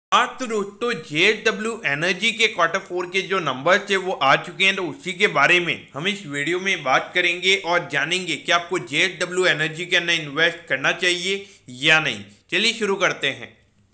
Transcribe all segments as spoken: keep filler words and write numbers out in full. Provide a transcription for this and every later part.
हाँ तो दोस्तों जेएसडब्ल्यू एनर्जी के क्वार्टर फोर के जो नंबर्स थे वो आ चुके हैं, तो उसी के बारे में हम इस वीडियो में बात करेंगे और जानेंगे कि आपको जेएसडब्ल्यू एनर्जी के अंदर इन्वेस्ट करना चाहिए या नहीं। चलिए शुरू करते हैं।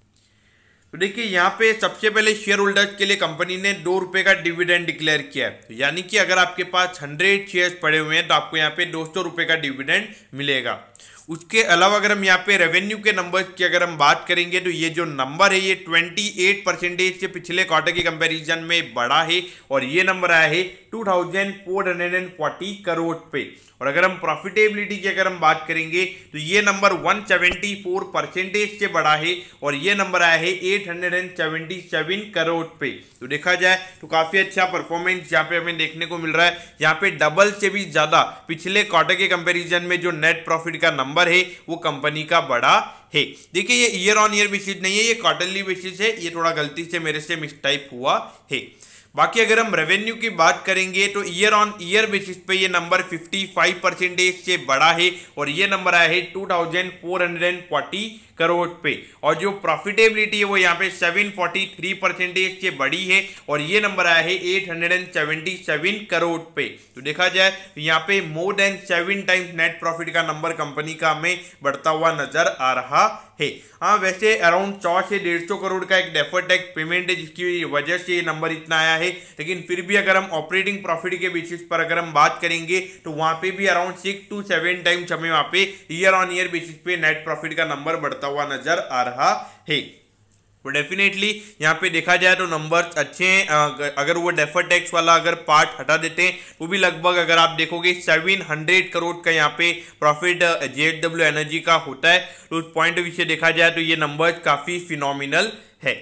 तो देखिए यहाँ पे सबसे पहले शेयर होल्डर्स के लिए कंपनी ने दो रुपए का डिविडेंड डिक्लेयर किया है, तो यानी कि अगर आपके पास हंड्रेड शेयर्स पड़े हुए हैं तो आपको यहाँ पे दो सौ रुपए का डिविडेंड मिलेगा। उसके अलावा अगर हम यहाँ पे रेवेन्यू के नंबर्स की अगर हम बात करेंगे तो ये जो नंबर है ये अट्ठाईस परसेंटेज से पिछले क्वार्टर के कंपैरिजन में बढ़ा है और ये नंबर आया है two thousand four hundred forty crore पे। और अगर हम प्रॉफिटेबिलिटी की अगर हम बात करेंगे तो ये नंबर एक सौ चौहत्तर परसेंटेज से बढ़ा है और ये नंबर आया है आठ सौ सतहत्तर करोड़ पे। तो देखा जाए तो काफी अच्छा परफॉर्मेंस यहाँ पे हमें देखने को मिल रहा है। यहाँ पे डबल से भी ज्यादा पिछले क्वार्टर के कंपैरिजन में जो नेट प्रॉफिट का नंबर है वो कंपनी का बड़ा है। देखिए ये ईयर ऑन ईयर बेसिस नहीं है, ये क्वार्टरली बेसिस है, ये थोड़ा गलती से मेरे से मिसटाइप हुआ है। बाकी अगर हम रेवेन्यू की बात करेंगे तो ईयर ऑन ईयर बेसिस पे ये नंबर पचपन परसेंटेज से बड़ा है और ये नंबर आया है दो हज़ार चार सौ चालीस करोड़ पे। और जो प्रॉफिटेबिलिटी है वो यहाँ पे सात सौ तैंतालीस परसेंटेज से बड़ी है और ये नंबर आया है आठ सौ सतहत्तर करोड़ पे। तो देखा जाए तो यहाँ पे more than seven times net profit का नंबर कंपनी का हमें बढ़ता हुआ नजर आ रहा है। हाँ वैसे अराउंड सौ से डेढ़ सौ करोड़ का एक डेफर्ड टैक्स पेमेंट है जिसकी वजह से ये नंबर इतना आया है, लेकिन फिर भी अगर हम ऑपरेटिंग प्रॉफिट के बेसिस पर अगर हम बात करेंगे तो वहां पे भी around six two seven times हमें वहां पे ईयर ऑन ईयर बेसिस पे नेट प्रॉफिट का नंबर बढ़ता हुआ नजर आ रहा है। तो डेफिनेटली यहाँ पे देखा जाए तो नंबर्स अच्छे हैं। अगर वो डेफर टैक्स वाला अगर पार्ट हटा देते हैं तो भी लगभग अगर आप देखोगे सात सौ करोड़ का यहाँ पे प्रॉफिट जेएसडब्ल्यू एनर्जी का होता है। तो उस पॉइंट ऑफ व्यू से देखा जाए तो ये नंबर्स काफी फिनोमिनल है।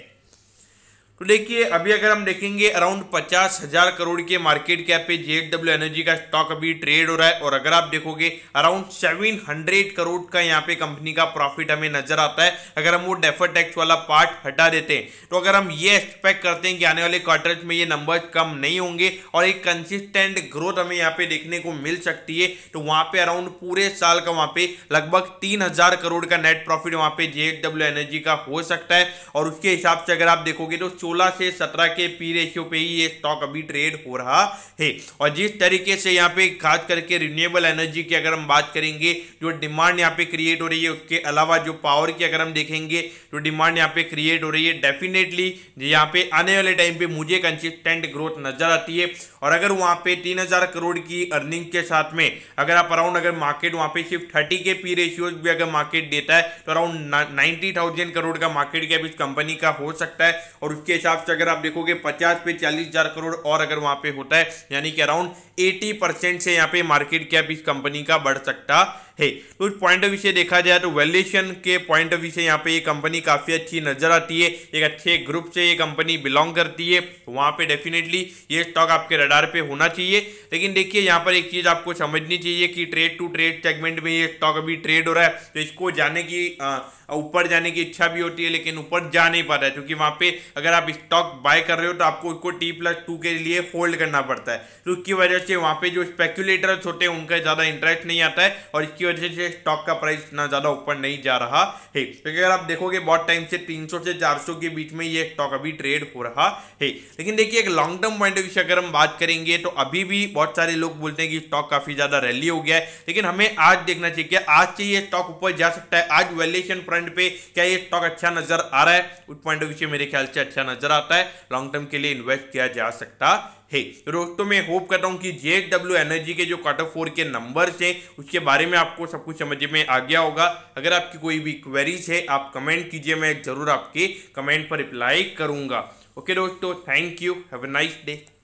तो देखिए अभी अगर हम देखेंगे अराउंड पचास हजार करोड़ के मार्केट कैप पे जेएसडब्ल्यू एनर्जी का स्टॉक अभी ट्रेड हो रहा है और अगर आप देखोगे अराउंड सात सौ करोड़ का यहाँ पे कंपनी का प्रॉफिट हमें नजर आता है। अगर हम वो डेफर टैक्स वाला पार्ट हटा देते हैं तो अगर हम ये एक्सपेक्ट करते हैं कि आने वाले क्वार्टर्स में ये नंबर्स कम नहीं होंगे और एक कंसिस्टेंट ग्रोथ हमें यहाँ पे देखने को मिल सकती है, तो वहां पे अराउंड पूरे साल का वहां पे लगभग तीन हजार करोड़ का नेट प्रॉफिट वहां पे जेएसडब्ल्यू एनर्जी का हो सकता है। और उसके हिसाब से अगर आप देखोगे तो सोलह से सत्रह के पी रेशियो पे ही ये स्टॉक अभी ट्रेड हो रहा है। और जिस तरीके से यहाँ पे खास करके रिन्यूएबल एनर्जी की अगर हम बात करेंगे जो डिमांड यहाँ पे क्रिएट हो रही है, उसके अलावा जो पावर की अगर हम देखेंगे जो डिमांड यहाँ पे क्रिएट हो रही है, डेफिनेटली यहाँ पे आने वाले टाइम पे मुझे कंसिस्टेंट ग्रोथ नजर आती है। और अगर वहां पे तीन हजार करोड़ की अर्निंग के साथ में अगर आप अराउंड अगर मार्केट वहां पे सिर्फ थर्टी के पी रेशियोज भी अगर मार्केट देता है तो अराउंड नाइन्टी थाउजेंड करोड़ का मार्केट कैप इस कंपनी का हो सकता है। और उसके हिसाब से अगर आप देखोगे पचास पे चालीस हजार करोड़ और अगर वहां पे होता है यानी कि अराउंड अस्सी परसेंट से यहाँ पे मार्केट कैप इस कंपनी का बढ़ सकता है। तो उस पॉइंट ऑफ व्यू से देखा जाए तो वैल्यूएशन के पॉइंट ऑफ व्यू से यहाँ पे ये कंपनी काफी अच्छी नजर आती है, एक अच्छे ग्रुप से ये कंपनी बिलोंग करती है, तो वहां पे डेफिनेटली ये स्टॉक आपके रडार पे होना चाहिए। लेकिन देखिए यहाँ पर एक चीज आपको समझनी चाहिए कि ट्रेड टू ट्रेड सेगमेंट में ये स्टॉक अभी ट्रेड हो रहा है, तो इसको जाने की ऊपर जाने की इच्छा भी होती है लेकिन ऊपर जा नहीं पा रहा है, क्योंकि वहां पे अगर आप स्टॉक बाय कर रहे हो तो आपको उसको टी प्लस टू के लिए होल्ड करना पड़ता है। तो उसकी वजह से वहां पे जो स्पेक्युलेटर्स होते हैं उनका ज्यादा इंटरेस्ट नहीं आता है और इसकी वजह से स्टॉक का प्राइस इतना ज्यादा ऊपर नहीं जा रहा है। तो अगर आप देखोगे बहुत टाइम से तीन सौ से चार सौ के बीच में ये स्टॉक अभी ट्रेड हो रहा है। लेकिन देखिए एक long term point of view से अगर हम बात करेंगे तो अभी भी बहुत सारे लोग बोलते हैं कि स्टॉक काफी ज्यादा रैली हो गया है, लेकिन हमें आज देखना चाहिए कि आज से ये स्टॉक ऊपर जा सकता है। आज वैल्यूएशन फ्रंट पे क्या ये स्टॉक अच्छा नजर आ रहा है? उस पॉइंट ऑफ व्यू से मेरे ख्याल से अच्छा नजर आता है, लॉन्ग टर्म के लिए इन्वेस्ट किया जा सकता है। तो दोस्तों मैं होप करता हूं कि जेएसडब्ल्यू एनर्जी के जो क्वार्टर फोर के नंबर्स हैं उसके बारे में आपको सब कुछ समझ में आ गया होगा। अगर आपकी कोई भी क्वेरीज है आप कमेंट कीजिए, मैं जरूर आपके कमेंट पर रिप्लाई करूंगा। ओके दोस्तों, thank you, have a nice day.